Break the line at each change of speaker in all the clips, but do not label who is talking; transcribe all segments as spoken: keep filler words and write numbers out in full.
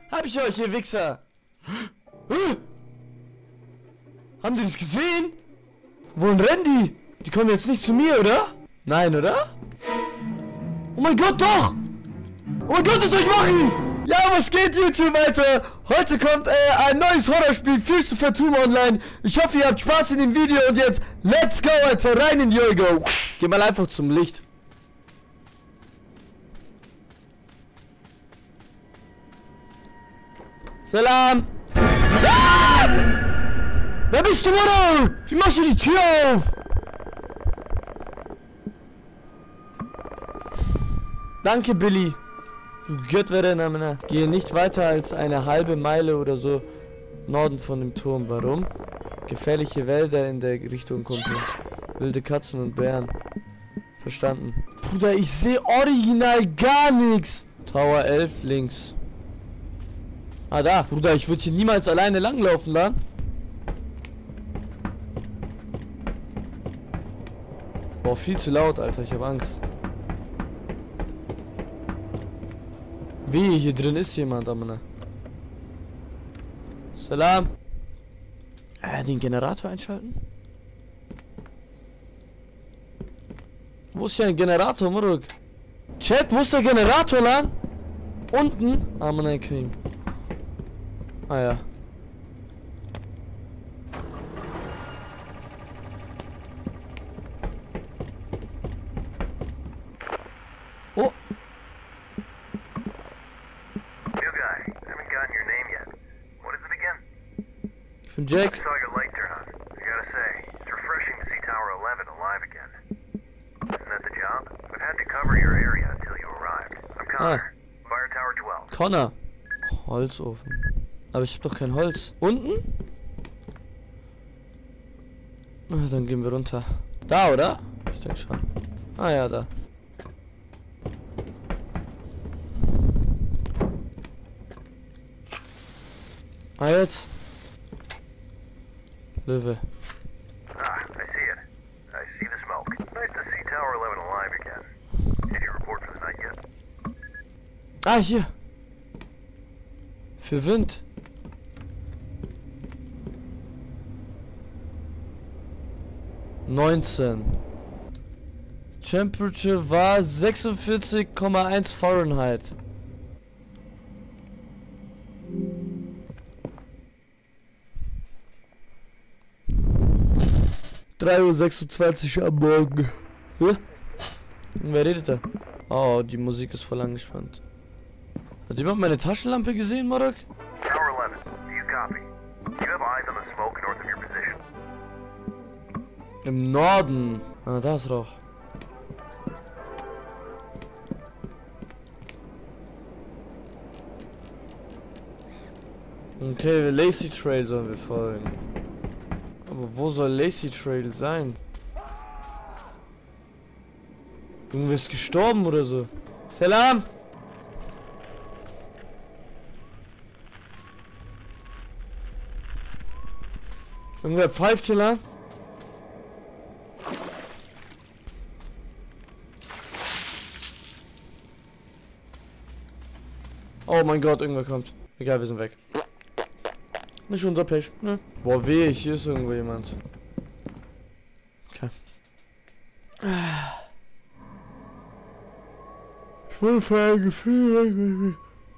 Hab ich euch, ihr Wichser! Haben die das gesehen? Wohin rennen die? Die kommen jetzt nicht zu mir, oder? Nein, oder? Oh mein Gott, doch! Oh mein Gott, was soll ich machen? Ja, was geht, YouTube, Alter? Heute kommt äh, ein neues Horrorspiel, Füße für Tomb online. Ich hoffe, ihr habt Spaß in dem Video und jetzt, let's go, Alter, rein in Yogo. Ich geh mal einfach zum Licht. Salam! Ah! Wer bist du, Bruder? Wie machst du die Tür auf? Danke, Billy. Du Gott wäre Name. Gehe nicht weiter als eine halbe Meile oder so Norden von dem Turm. Warum? Gefährliche Wälder in der Richtung, Kumpel. Wilde Katzen und Bären. Verstanden. Bruder, ich sehe original gar nichts. Tower elf links. Ah, da. Bruder, ich würde hier niemals alleine langlaufen, lan. Boah, viel zu laut, Alter. Ich habe Angst. Wie, hier drin ist jemand, Amina. Salam. Äh, den Generator einschalten? Wo ist hier ein Generator, Muruk? Chat, wo ist der Generator, lan? Unten? Amina Kim. Ah ja. Oh. Ich bin Jack. Ah. Connor. Holzofen. Aber ich habe doch kein Holz. Unten? Ah, dann gehen wir runter. Da, oder? Ich denke schon. Ah ja, da. Ah, jetzt. Löwe.
Ah, I see it. I see the smoke. Nice to see Tower eleven alive again. Did you report for the night yet?
Ah, hier. Für Wind. neunzehn. Temperature war sechsundvierzig Komma eins Fahrenheit. drei Uhr sechsundzwanzig am Morgen. Hä? Wer redet da? Oh, die Musik ist voll angespannt. Hat jemand meine Taschenlampe gesehen, Marek?
Tower eleven, do you copy? You have eyes on the smoke north of your position.
Im Norden. Ah, da ist Rauch. Okay, Lazy Trail sollen wir folgen. Aber wo soll Lazy Trail sein? Irgendwer ist gestorben oder so. Salam! Irgendwer pfeift hier lang? Oh mein Gott, irgendwer kommt. Egal, wir sind weg. Nicht unser Pech, ne? Boah, weh, hier ist irgendwo jemand. Okay. Ich wurde für ein Gefühl.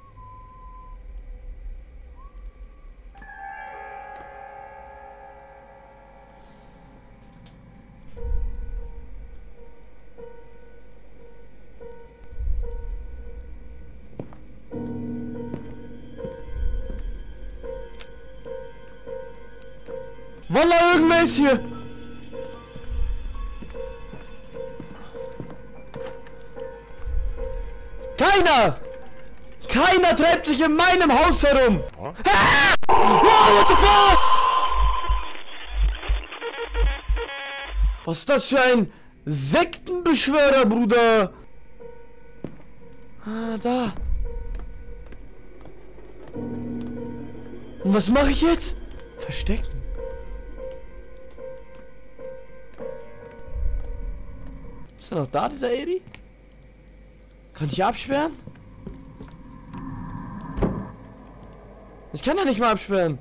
Wallah, irgendwer ist hier! Keiner! Keiner treibt sich in meinem Haus herum! Ah! Oh, what the fuck? Was ist das für ein Sektenbeschwörer, Bruder? Ah, da. Und was mache ich jetzt? Verstecken. Ist er noch da, dieser Eri? Kann ich absperren? Ich kann ja nicht mal absperren.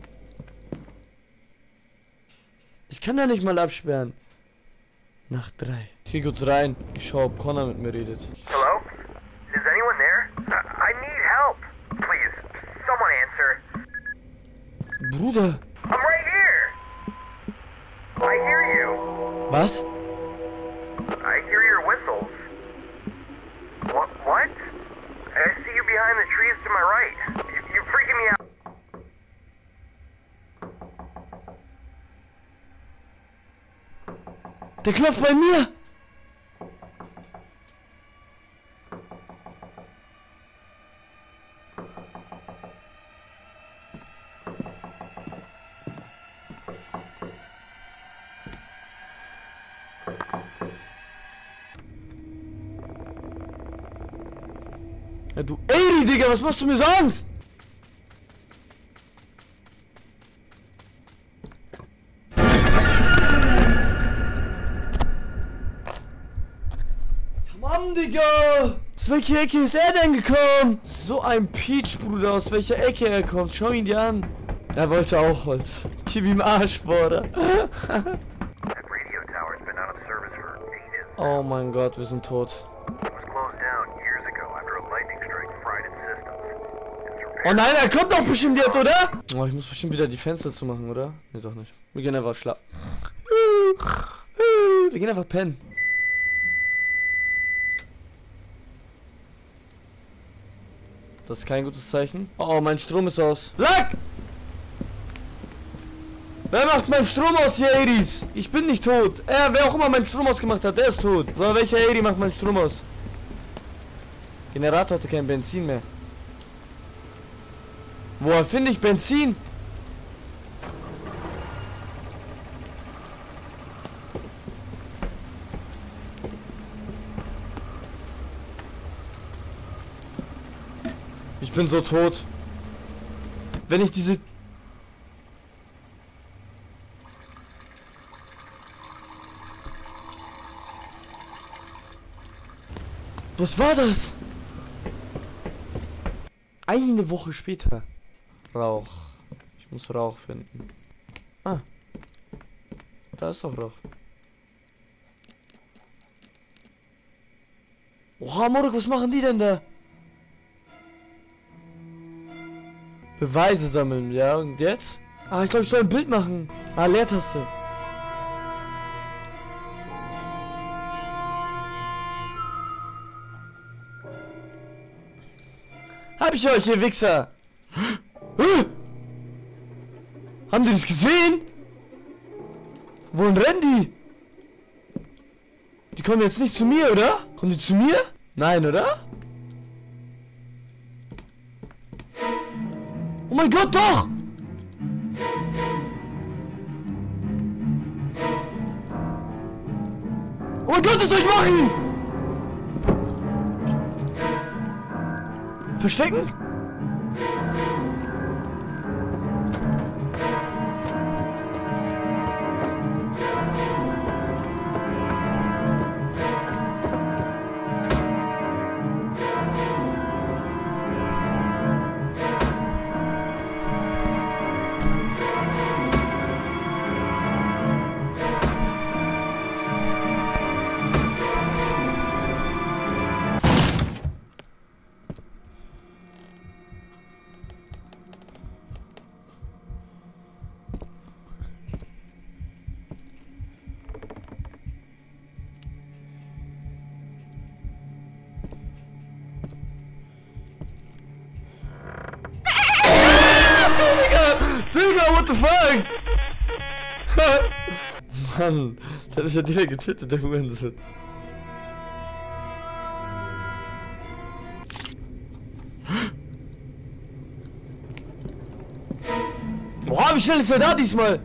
Ich kann ja nicht mal absperren. Nach drei. Ich geh kurz rein. Ich schau, ob Connor mit mir redet.
Hello? Is anyone there? I, I need help. Please, someone answer.
Bruder.
I'm right here. I hear you.
Was?
I hear your whistles. What? What? I see you behind the trees to my right. You, you're freaking me out.
Der klopft bei mir. Ja, du Ey, Digga, was machst du mir sonst? Mann, Digga! Aus welcher Ecke ist er denn gekommen? So ein Peach, Bruder, aus welcher Ecke er kommt. Schau ihn dir an. Er wollte auch Holz. Gib ihm Arsch, Bruder. Oh mein Gott, wir sind tot. Oh nein, er kommt doch bestimmt jetzt, oder? Oh, ich muss bestimmt wieder die Fenster zumachen, oder? Ne, doch nicht. Wir gehen einfach schlafen. Wir gehen einfach pennen. Das ist kein gutes Zeichen. Oh, mein Strom ist aus. Lack! Wer macht meinen Strom aus hier, Aries? Ich bin nicht tot. Er, wer auch immer meinen Strom ausgemacht hat, der ist tot. So, welcher Aries macht meinen Strom aus? Generator hatte kein Benzin mehr. Woher finde ich Benzin? Ich bin so tot. Wenn ich diese... Was war das? Eine Woche später. Rauch. Ich muss Rauch finden. Ah. Da ist doch Rauch. Oha, Moruk, was machen die denn da? Beweise sammeln, ja, und jetzt? Ah, ich glaube, ich soll ein Bild machen. Ah, Leertaste. Hab ich euch, ihr Wichser! Haben die das gesehen? Wohin rennen die? Die kommen jetzt nicht zu mir, oder? Kommen die zu mir? Nein, oder? Oh mein Gott, doch! Oh mein Gott, was soll ich machen? Verstecken? Digga, what the fuck? Mann, der ist ja direkt getötet, der Hurensohn. Boah, wie schnell ist er da diesmal?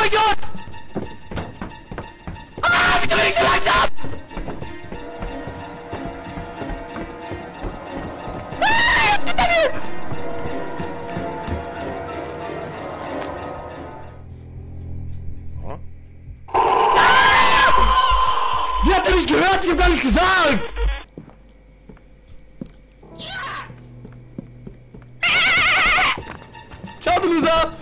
mein Gott! Ah, bitte bin ich so langsam! Wie hat er mich gehört? Ich hab gar nichts gesagt! Ciao, du Loser!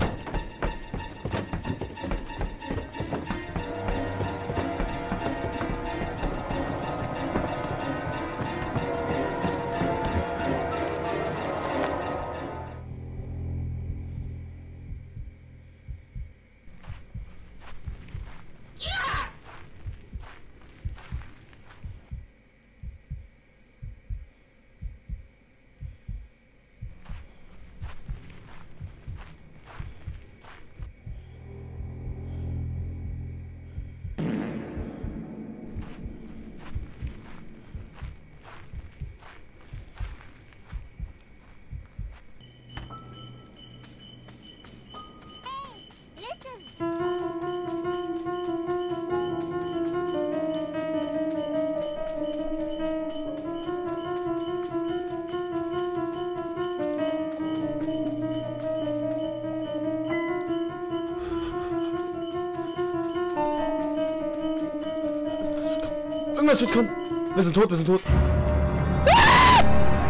Irgendwas wird kommen. Wir sind tot, wir sind tot. Ah!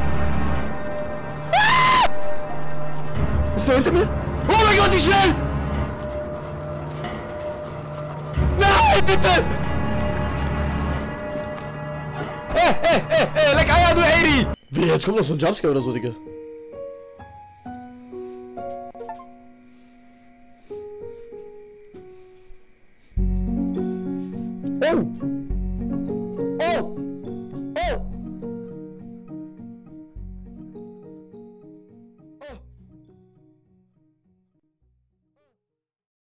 Ah! Ist der hinter mir? Oh mein Gott, wie schnell! Nein, bitte! Hey, hey, hey, hey, leck Eier, du Heidi! Wie, jetzt kommt noch so ein Jumpscare oder so, Digga. Oh!